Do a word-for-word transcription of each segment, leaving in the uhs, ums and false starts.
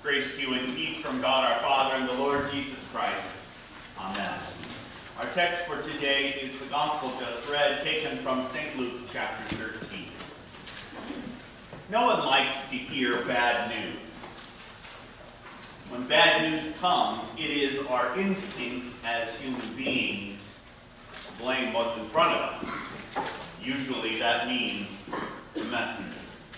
Grace to you and peace from God our Father and the Lord Jesus Christ. Amen. Our text for today is the gospel just read, taken from Saint Luke chapter thirteen. No one likes to hear bad news. When bad news comes, it is our instinct as human beings to blame what's in front of us. Usually that means the messenger.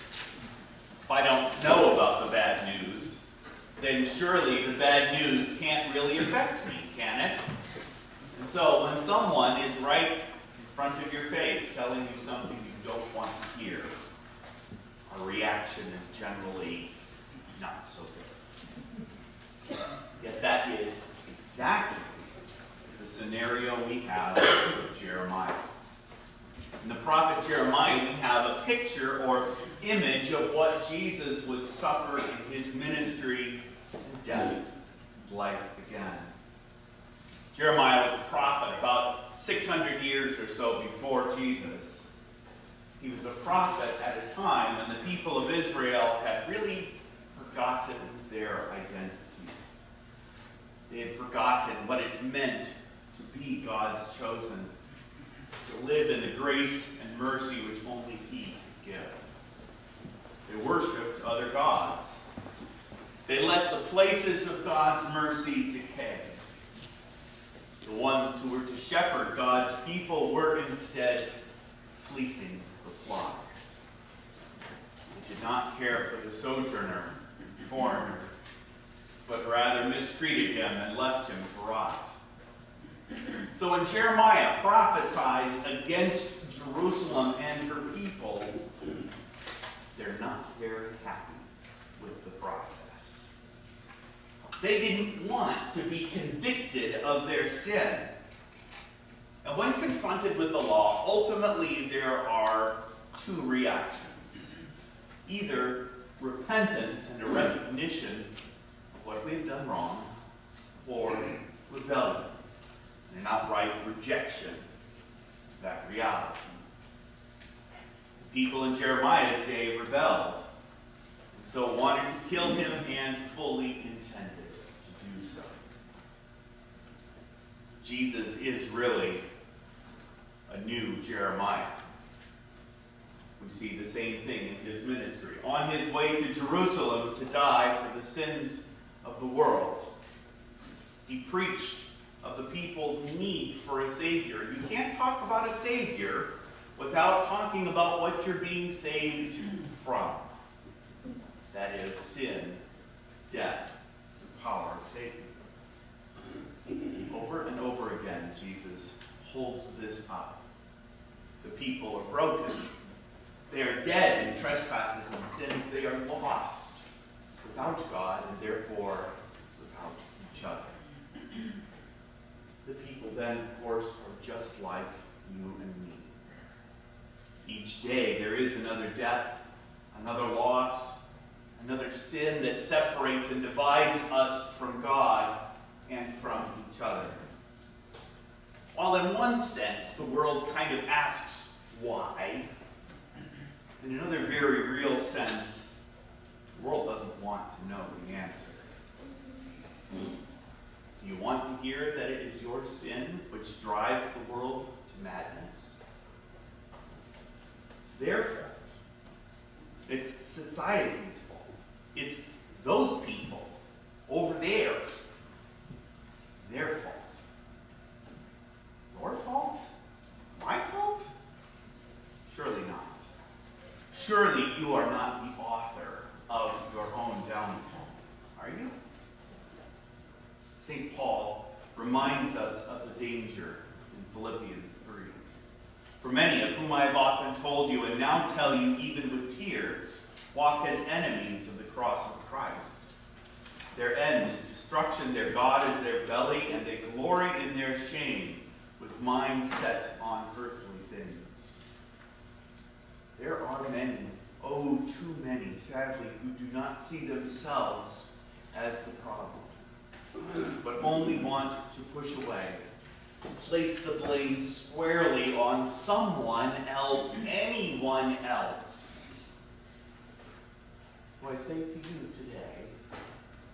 If I don't know about the bad news, then surely the bad news can't really affect me, can it? And so when someone is right in front of your face telling you something you don't want to hear, our reaction is generally not so good. Yet that is exactly the scenario we have with Jeremiah. In the prophet Jeremiah, we have a picture or image of what Jesus would suffer in his ministry and death and life again. Jeremiah was a prophet about six hundred years or so before Jesus. He was a prophet at a time when the people of Israel had really forgotten their identity. They had forgotten what it meant to be God's chosen, to live in the grace and mercy which only He could give. They worshipped other gods. They let the places of God's mercy decay. The ones who were to shepherd God's people were instead fleecing the flock. They did not care for the sojourner, foreigner, but rather mistreated him and left him to rot. So when Jeremiah prophesies against Jerusalem and her people, they're not very happy with the process. They didn't want to be convicted of their sin. And when confronted with the law, ultimately there are two reactions. Either repentance and a recognition of what we've done wrong, or rebellion. An outright rejection of that reality. The people in Jeremiah's day rebelled, and so wanted to kill him and fully intended to do so. Jesus is really a new Jeremiah. We see the same thing in his ministry. On his way to Jerusalem to die for the sins of the world, he preached of the people's need for a Savior. You can't talk about a Savior without talking about what you're being saved from. That is sin, death, the power of Satan. Over and over again, Jesus holds this up. The people are broken. They are dead in trespasses and sins. They are lost without God and therefore without each other. The people then, of course, are just like you and me. Each day there is another death, another loss, another sin that separates and divides us from God and from each other. While in one sense the world kind of asks why, in another very real sense, the world doesn't want to know the answer. Do you want to hear that it is your sin which drives the world to madness? It's their fault. It's society's fault. It's those people over there. It's their fault. Your fault? My fault? Surely not. Surely you are not the author of your own downfall, are you? Saint Paul reminds us of the danger in Philippians three. For many of whom I have often told you, and now tell you even with tears, walk as enemies of the cross of Christ. Their end is destruction, their God is their belly, and they glory in their shame, with minds set on earthly things. There are many, oh, too many, sadly, who do not see themselves as the problem, but only want to push away, place the blame squarely on someone else, anyone else. So I say to you today,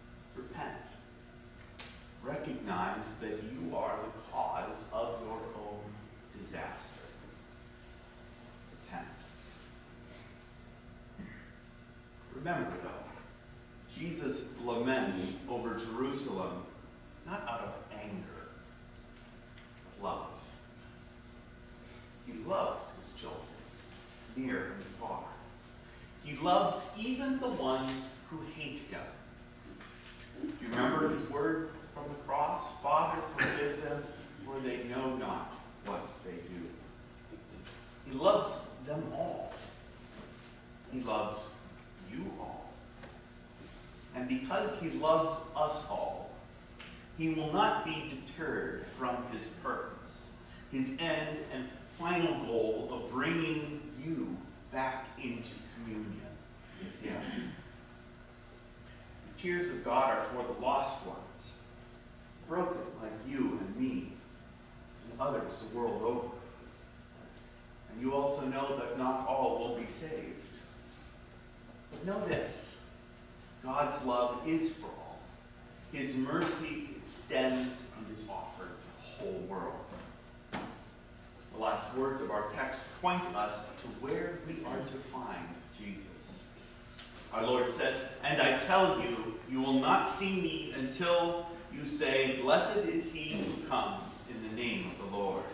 Remember, though, Jesus laments over Jerusalem not out of anger, but love. He loves his children, near and far. He loves even the ones who hate him. Do you remember his word from the cross? Father, forgive them, for they know not what they do. He loves them all. He loves you all. And because he loves us all, he will not be deterred from his purpose, his end and final goal of bringing you back into communion with him. The tears of God are for the lost ones, broken like you and me, and others the world over. And you also know that not all will be saved. But know this, God's love is for all. His mercy extends and is offered to the whole world. The last words of our text point us to where we are to find Jesus. Our Lord says, "And I tell you, you will not see me until you say, 'Blessed is he who comes in the name of the Lord.'"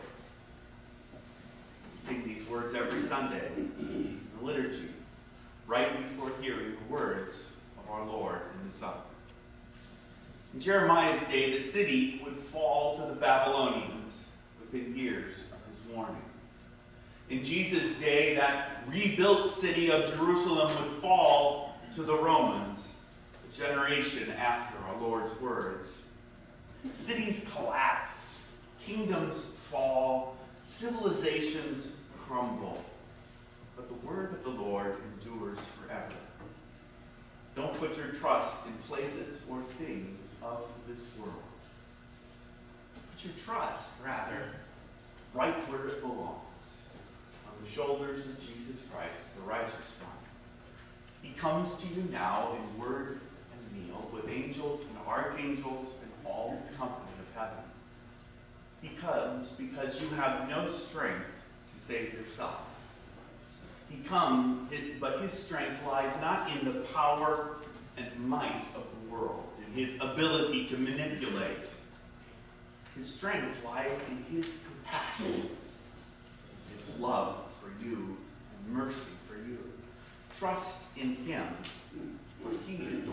We sing these words every Sunday in the liturgy, right before hearing the words of our Lord in the Supper. In Jeremiah's day, the city would fall to the Babylonians within years of his warning. In Jesus' day, that rebuilt city of Jerusalem would fall to the Romans, a generation after our Lord's words. Cities collapse, kingdoms fall, civilizations crumble, but the word of the Lord endures forever. Don't put your trust in places or things of this world. Put your trust, rather, right where it belongs, on the shoulders of Jesus Christ, the righteous one. He comes to you now in word and meal with angels and archangels and all the company of heaven. He comes because you have no strength to save yourself. He comes, but his strength lies not in the power and might of the world, in his ability to manipulate. His strength lies in his compassion, his love for you, and mercy for you. Trust in him, for he is